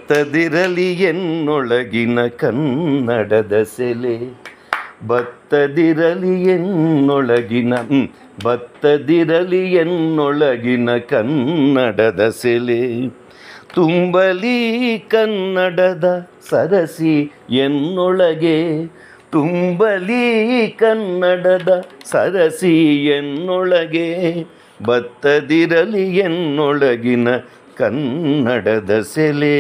ಬತ್ತದಿರಲಿ ಎನ್ನೊಳಗಿನ ಕನ್ನಡದ ಸೆಲೆ, ಬತ್ತದಿರಲಿ ಎನ್ನೊಳಗಿನ ಬತ್ತದಿರಲಿ ಎನ್ನೊಳಗಿನ ಕನ್ನಡದ ಸೆಲೆ, ತುಂಬಲಿ ಕನ್ನಡದ ಸರಸಿ ಎನ್ನೊಳಗೆ, ತುಂಬಲಿ ಕನ್ನಡದ ಸರಸಿ ಎನ್ನೊಳಗೆ, ಬತ್ತದಿರಲಿ ಎನ್ನೊಳಗಿನ ಕನ್ನಡದ ಸೆಲೆ.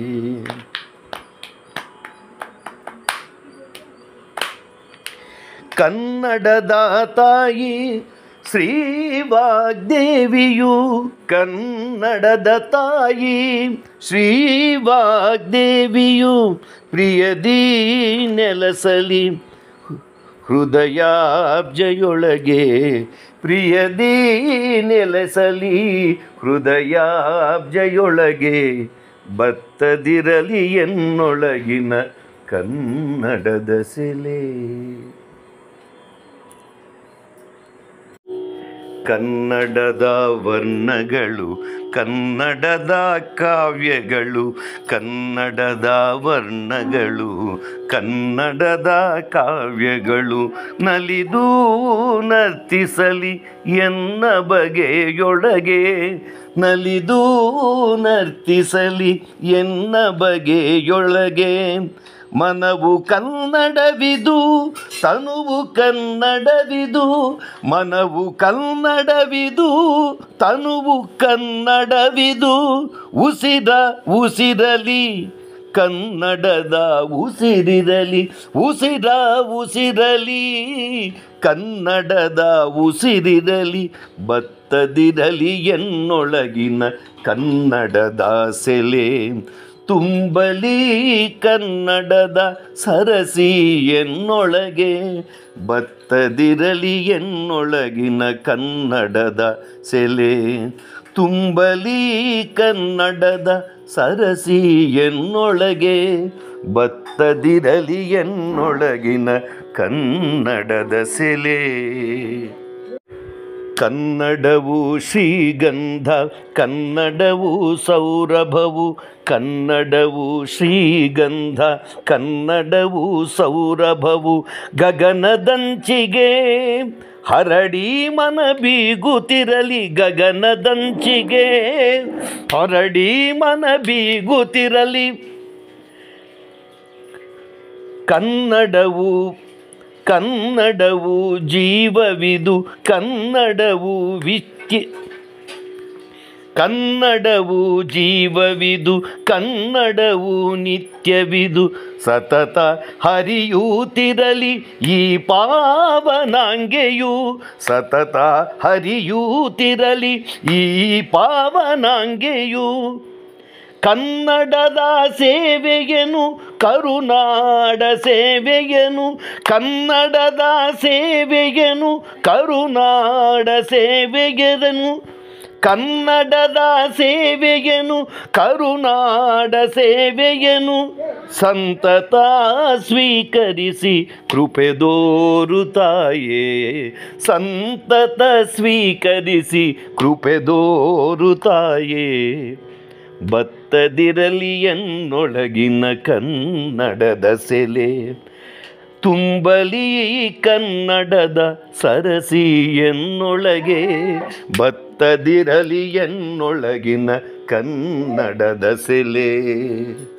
ಕನ್ನಡದ ತಾಯಿ ಶ್ರೀ ವಾಗ್ದೇವಿಯು, ಕನ್ನಡದ ತಾಯಿ ಶ್ರೀ ವಾಗ್ದೇವಿಯು, ಪ್ರಿಯದಿ ನೆಲಸಲಿ ಹೃದಯಾಬ್ಜೆಯೊಳಗೆ, ಪ್ರಿಯದಿ ನೆಲೆಸಲಿ ಹೃದಯಾಬ್ಜೆಯೊಳಗೆ, ಬತ್ತದಿರಲಿ ಎನ್ನೊಳಗಿನ ಕನ್ನಡದ ಸೆಲೆ. ಕನ್ನಡದ ವರ್ಣಗಳು ಕನ್ನಡದ ಕಾವ್ಯಗಳು, ಕನ್ನಡದ ವರ್ಣಗಳು ಕನ್ನಡದ ಕಾವ್ಯಗಳು, ನಲಿದು ನರ್ತಿಸಲಿ ಎನ್ನ ಬಗೆಯೊಳಗೆ, ನಲಿದು ನರ್ತಿಸಲಿ ಎನ್ನ ಬಗೆಯೊಳಗೆ, ಮನವು ಕನ್ನಡವಿದು ತನುವು ಕನ್ನಡವಿದು, ಮನವು ಕನ್ನಡವಿದು ತನುವು ಕನ್ನಡವಿದು, ಉಸಿರ ಉಸಿರಲಿ ಕನ್ನಡದ ಉಸಿರಿರಲಿ, ಉಸಿರ ಉಸಿರಲಿ ಕನ್ನಡದ ಉಸಿರಿರಲಿ, ಬತ್ತದಿರಲಿ ಎನ್ನೊಳಗಿನ ಕನ್ನಡದ ಸೆಲೆ, ತುಂಬಲಿ ಕನ್ನಡದ ಸರಸಿ ಎನ್ನೊಳಗೆ, ಬತ್ತದಿರಲಿ ಎನ್ನೊಳಗಿನ ಕನ್ನಡದ ಸೆಲೆ, ತುಂಬಲಿ ಕನ್ನಡದ ಸರಸಿ ಎನ್ನೊಳಗೆ, ಬತ್ತದಿರಲಿ ಎನ್ನೊಳಗಿನ ಕನ್ನಡದ ಸೆಲೆ. ಕನ್ನಡವು ಶ್ರೀಗಂಧ, ಕನ್ನಡವು ಸೌರಭವು, ಕನ್ನಡವು ಶ್ರೀಗಂಧ, ಕನ್ನಡವು ಸೌರಭವು, ಗಗನದಂಚಿಗೆ ಹರಡಿ ಮನ ಬೀಗುತ್ತಿರಲಿ, ಗಗನದಂಚಿಗೆ ಹರಡಿ ಮನ ಬೀಗುತ್ತಿರಲಿ, ಕನ್ನಡವು ಕನ್ನಡವು ಜೀವವಿದು, ಕನ್ನಡವು ಕನ್ನಡವು ಜೀವವಿದು, ಕನ್ನಡವು ನಿತ್ಯವಿದು, ಸತತ ಹರಿಯುತ್ತಿರಲಿ ಈ ಪಾವನಾಂಗೆಯು, ಸತತ ಹರಿಯುತ್ತಿರಲಿ ಈ ಪಾವನಾಂಗೆಯು, ಕನ್ನಡದ ಸೇವೆಯನು ಕರುನಾಡ ಸೇವೆಯನು, ಕನ್ನಡದ ಸೇವೆಯನು ಕರುನಾಡ ಸೇವೆಯನು, ಕನ್ನಡದ ಸೇವೆಯನು ಕರುನಾಡ ಸೇವೆಯನು, ಸಂತತ ಸ್ವೀಕರಿಸಿ ಕೃಪೆದೋರು ತಾಯೇ, ಸಂತತ ಸ್ವೀಕರಿಸಿ ಕೃಪೆದೋರು ತಾಯೇ, ಬತ್ತದಿರಲಿ ಎನ್ನೊಳಗಿನ ಕನ್ನಡದ ಸೆಲೆ, ತುಂಬಲಿ ಕನ್ನಡದ ಸರಸಿ ಎನ್ನೊಳಗೆ, ಬತ್ತದಿರಲಿ ಎನ್ನೊಳಗಿನ ಕನ್ನಡದ ಸೆಲೆ.